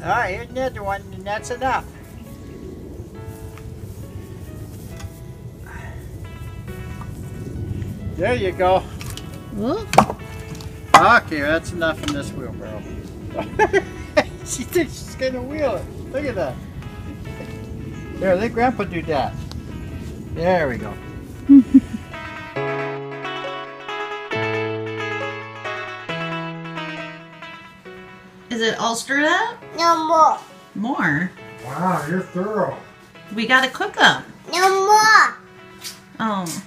Alright, here's another one, and that's enough. There you go. Ooh. Okay, that's enough in this wheelbarrow. She thinks she's gonna wheel it. Look at that. There, let Grandpa do that. There we go. Is it all stirred up? No more. More? Wow, you're thorough. We gotta cook them. No more. Oh.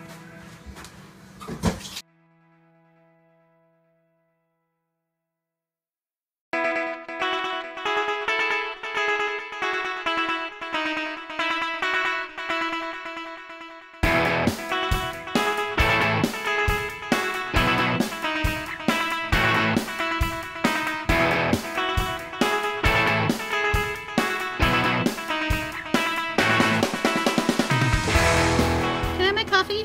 Coffee?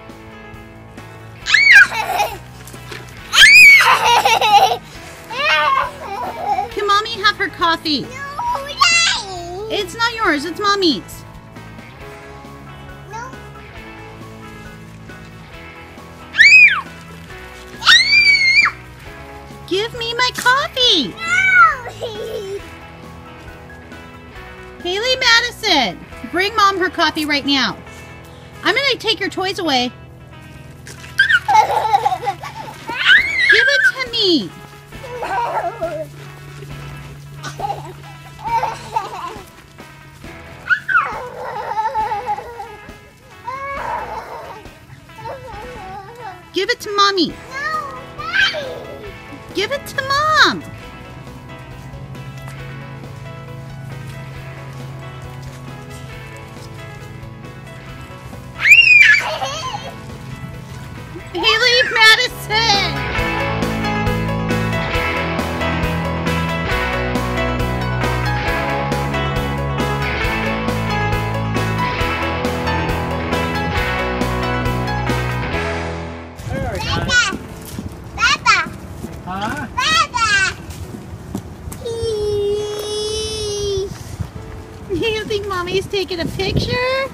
Can Mommy have her coffee? No, It's not yours, it's Mommy's. no. Give me my coffee! No. Haley Madison, bring Mom her coffee right now. I'm gonna take your toys away. Give it to me. Give it to Mommy. Give it to Mom. Haley Madison. There we go. Baba. Huh? Baba. You think Mommy's taking a picture?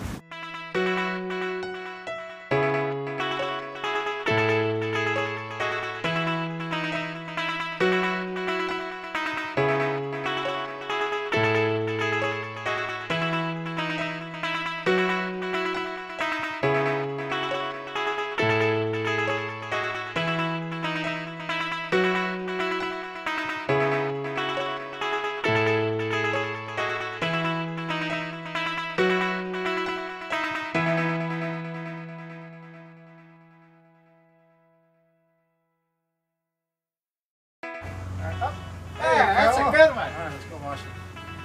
There, that's a good one. All right, let's go wash it.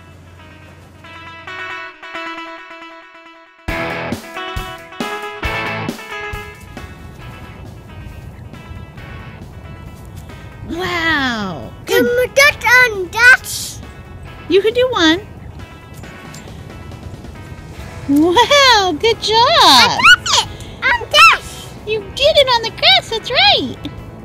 Wow. Good. That's You can do one. Wow, good job. it. I'm this. You did it on the grass, that's right.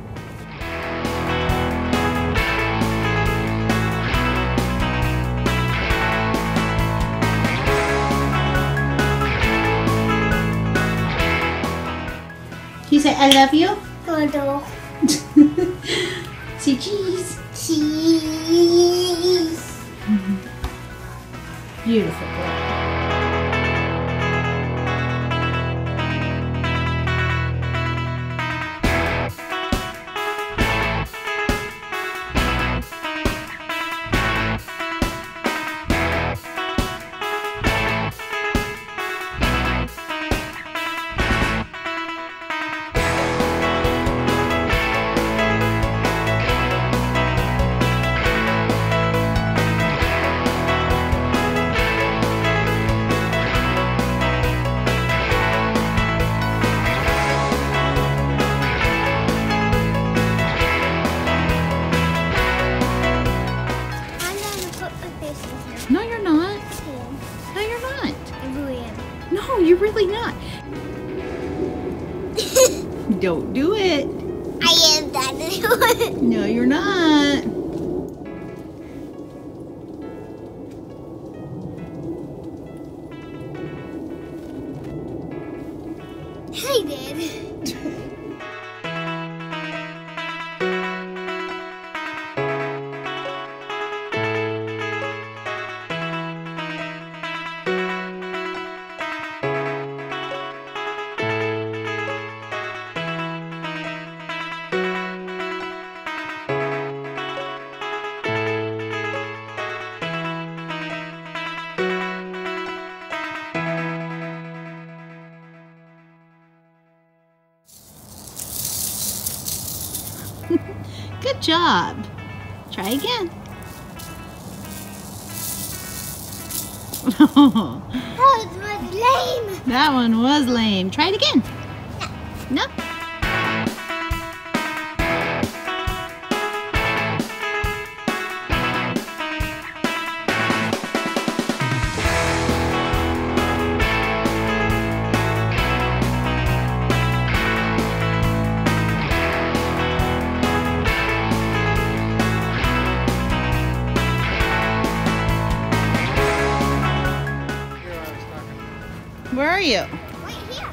Can you say I love you? Dodo. Say cheese. Cheese. Beautiful girl. I'm gonna put my face in here. No, you're not. Yeah. No, you're not. I really am. No, you're really not. Don't do it. I am that. No, you're not. I did. Good job. Try again. That was lame. That one was lame. Try it again. No. Where are you? Wait here.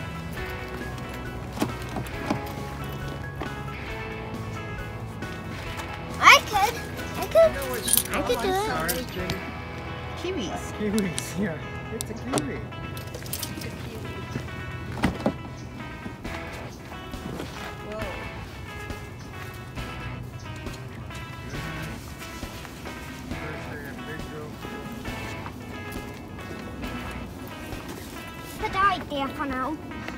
I could do it. Kiwis. Kiwis, yeah. It's a kiwi. Put that right there for now.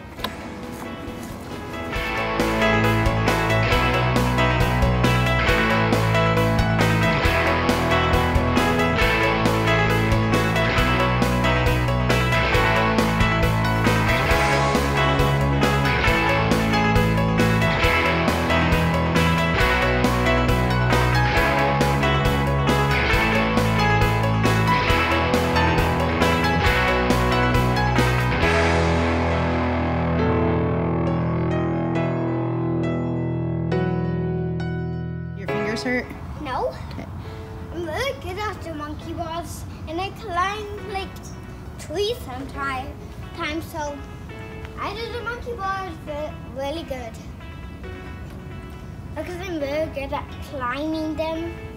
Your fingers hurt? No. Okay. I'm really good at the monkey bars, and I climb like trees sometimes. So I do the monkey bars really good because I'm very good at climbing them.